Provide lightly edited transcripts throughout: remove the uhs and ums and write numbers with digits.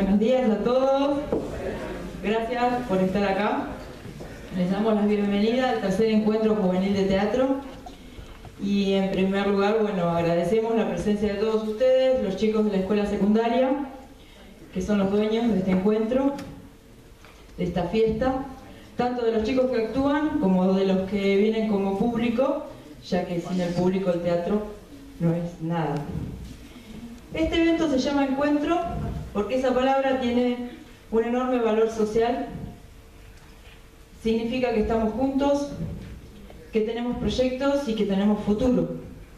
Buenos días a todos. Gracias por estar acá. Les damos la bienvenida al tercer encuentro juvenil de teatro. Y en primer lugar, bueno, agradecemos la presencia de todos ustedes, los chicos de la escuela secundaria, que son los dueños de este encuentro, de esta fiesta, tanto de los chicos que actúan como de los que vienen como público, ya que sin el público el teatro no es nada. Este evento se llama Encuentro porque esa palabra tiene un enorme valor social. Significa que estamos juntos, que tenemos proyectos y que tenemos futuro.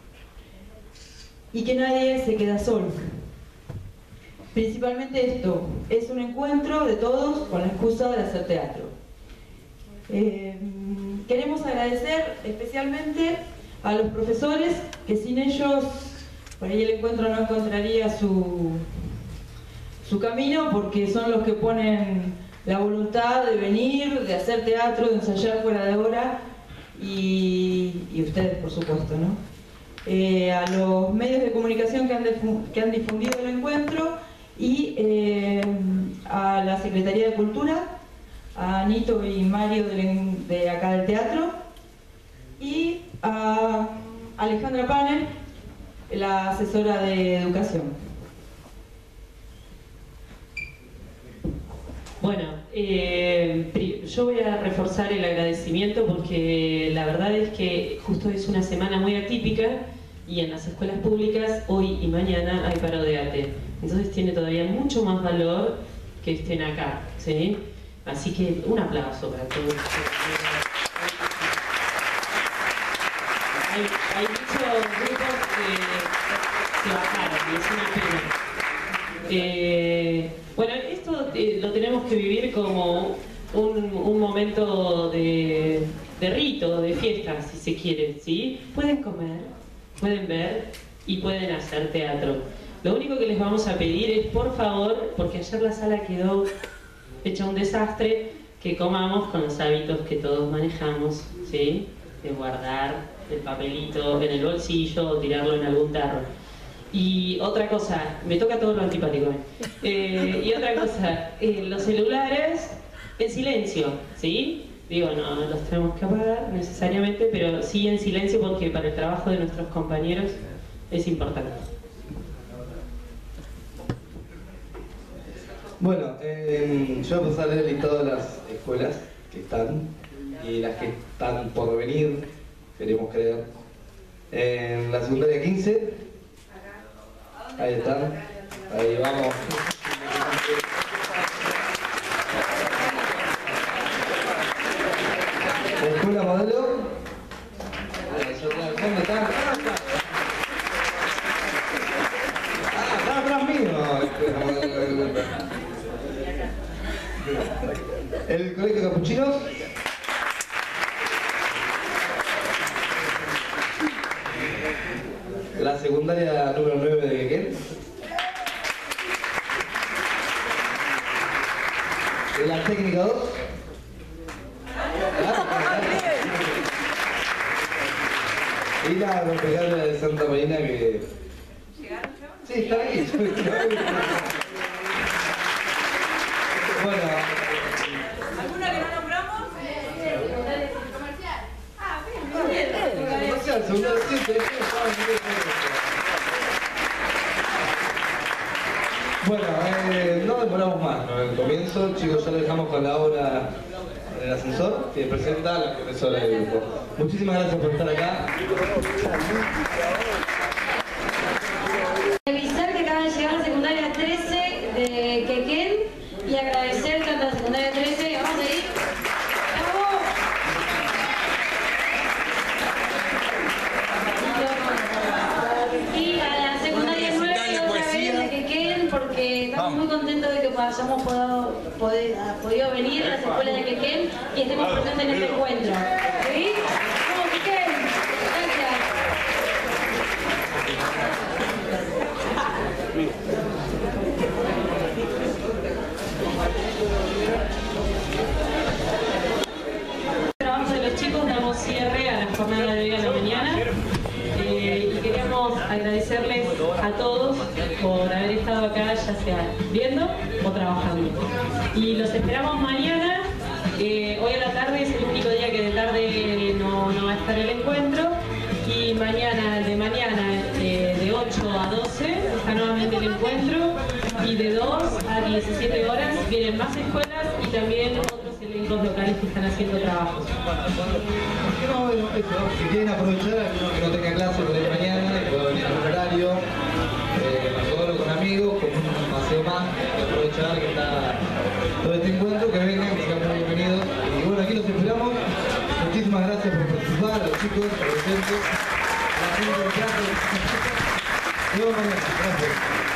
Y que nadie se queda solo. Principalmente esto, es un encuentro de todos con la excusa de hacer teatro. Queremos agradecer especialmente a los profesores, que sin ellos por ahí el encuentro no encontraría su camino, porque son los que ponen la voluntad de venir, de hacer teatro, de ensayar fuera de hora, y ustedes, por supuesto, ¿no? A los medios de comunicación que han difundido el encuentro, y a la Secretaría de Cultura, a Nito y Mario de acá del teatro, y a Alejandra Panel, la asesora de educación. Bueno, yo voy a reforzar el agradecimiento porque la verdad es que justo es una semana muy atípica y en las escuelas públicas hoy y mañana hay paro de ATE. Entonces tiene todavía mucho más valor que estén acá, ¿sí? Así que un aplauso para todos. Hay muchos grupos que se bajaron y es una pena. Bueno, esto lo tenemos que vivir como un momento de rito, de fiesta, si se quiere, ¿sí? Pueden comer, pueden ver y pueden hacer teatro. Lo único que les vamos a pedir es, por favor, porque ayer la sala quedó hecha un desastre, que comamos con los hábitos que todos manejamos, ¿sí? De guardar el papelito en el bolsillo o tirarlo en algún tarro. Y otra cosa, me toca todo lo antipático. Y otra cosa, los celulares en silencio, ¿sí? Digo, no los tenemos que apagar necesariamente, pero sí en silencio porque para el trabajo de nuestros compañeros es importante. Bueno, yo voy a pasar el listado de las escuelas que están y las que están por venir, queremos creer. En la secundaria 15, ahí están, ahí vamos. La escuela modelo, ¿dónde están? Está atrás mío. El colegio Capuchinos. La secundaria número 9 de Quequén. La técnica 2. Y la rompecabezas de Santa Marina que... ¿Llegaron ya? Sí, está ahí. Bueno. ¿Alguna que no nombramos? Comercial. Ah, bien. Comercial, secundaria 7. Bueno, no demoramos más, ¿no? En el comienzo, chicos, ya lo dejamos con la obra en el ascensor que presenta la profesora del grupo. Muchísimas gracias por estar acá. Avisar que acaba de llegar la secundaria 13 de Quequén y agradecer tanto a la secundaria 13, vamos a ir. Y a la secundaria 9 otra vez de Quequén, porque estamos muy contentos de que hayamos podido venir a las escuelas de Quequén y estemos presentes en este encuentro. ¿Sí? ¡Vamos, Quequén! Gracias. Trabajos de los chicos, damos cierre a la jornada de hoy a la mañana y queríamos queríamos agradecerles a todos por haber estado acá, ya sea viendo o trabajando. Y los esperamos mañana. Hoy a la tarde es el único día que de tarde no va a estar el encuentro. Y mañana, de 8 a 12 está nuevamente el encuentro. Y de 2 a 17 horas vienen más escuelas y también otros elencos locales que están haciendo trabajos. No, bueno, eso, si quieren aprovechar, alguno que no tenga clase por ahí mañana, que pueda venir a un horario, solo con amigos, con un paseo más, que aprovechar que está todo este encuentro, que vengan, que sean muy bienvenidos. Y bueno, aquí los esperamos. Muchísimas gracias por participar, a los chicos, a los docentes, a la gente del teatro. Nos vemos mañana. Gracias.